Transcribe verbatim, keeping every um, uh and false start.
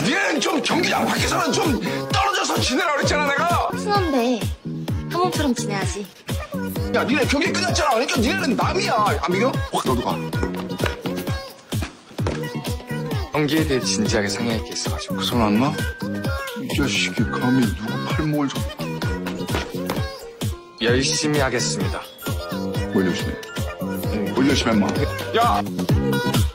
니네는 좀 경기장 밖에서는 좀 떨어져서 지내라 그랬잖아 내가. 순한데 한 몸처럼 지내야지. 야 니네 경기 끝났잖아. 그러니까 니네는 남이야. 안 믿어? 확 너도 가. 경기에 대해 진지하게 상의할 게 있어가지고. 그 손 안 나? 이 자식이 감히 누구 팔목을 잡... 열심히 하겠습니다. 뭘 열심히 해? 뭘 열심히 해, 인마. 야!